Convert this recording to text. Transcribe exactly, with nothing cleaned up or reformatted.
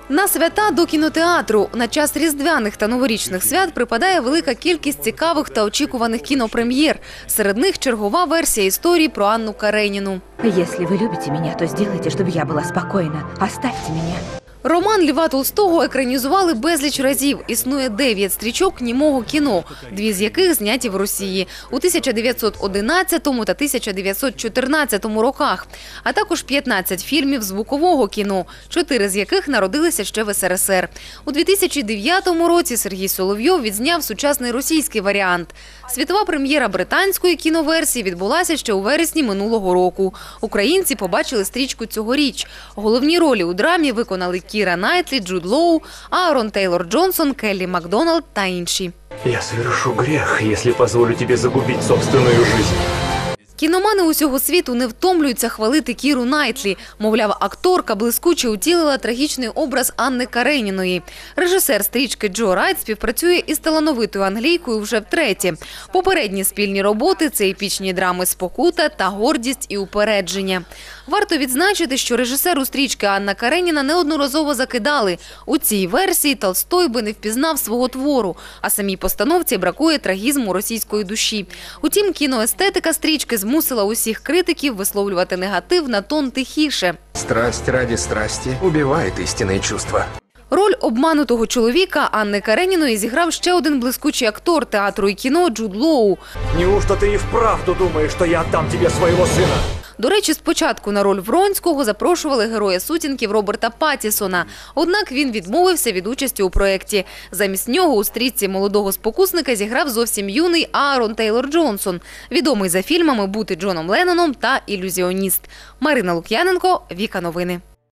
На свята до кінотеатру на час різдвяних та новорічних свят припадає велика кількість цікавих та очікуваних кінопрем'єр. Серед них чергова версія історії про Анну Кареніну. Если вы любите меня, то сделайте, чтобы я была спокойна. Оставьте меня. Роман Льва Толстого екранізували безліч разів. Існує дев'ять стрічок німого кіно, дві з яких зняті в Росії у тисяча дев'ятсот одинадцятому та тисяча дев'ятсот чотирнадцятому роках, а також п'ятнадцять фільмів звукового кіно, чотири з яких народилися ще в ес ер ес ер. У дві тисячі дев'ятому році Сергій Соловйов відзняв сучасний російський варіант. Світова прем'єра британської кіноверсії відбулася ще у вересні минулого року. Українці побачили стрічку цьогоріч. Головні ролі у драмі виконали Кіра Найтлі, Джуд Лоу, Аарон Тейлор-Джонсон, Келлі Макдоналд та інші. Я совершу грех, если позволю тебе загубить собственную жизнь. Кіномани усього світу не втомлюються хвалити Кіру Найтлі. Мовляв, акторка блискуче утілила трагічний образ Анни Кареніної. Режисер стрічки Джо Райт співпрацює із талановитою англійкою вже втретє. Попередні спільні роботи – це епічні драми «Спокута» та «Гордість і упередження». Варто відзначити, що режисеру стрічки Анна Кареніна неодноразово закидали. У цій версії Толстой би не впізнав свого твору, а самій постановці бракує трагізму російської душі. Утім, кіноестетика стрічки змусила усіх критиків висловлювати негатив на тон тихіше. Страсть ради страсти убивает истинные чувства. Роль обманутого чоловіка Анни Кареніної зіграв ще один блискучий актор театру і кіно Джуд Лоу. Неужто ты и вправду думаешь, что я отдам тебе своего сына? До речі, спочатку на роль Вронського запрошували героя «Сутінків» Роберта Паттісона. Однак він відмовився від участі у проєкті. Замість нього у стрічці молодого спокусника зіграв зовсім юний Аарон Тейлор-Джонсон, відомий за фільмами «Бути Джоном Ленноном» та «Ілюзіоніст». Марина Лук'яненко, Віка Новини.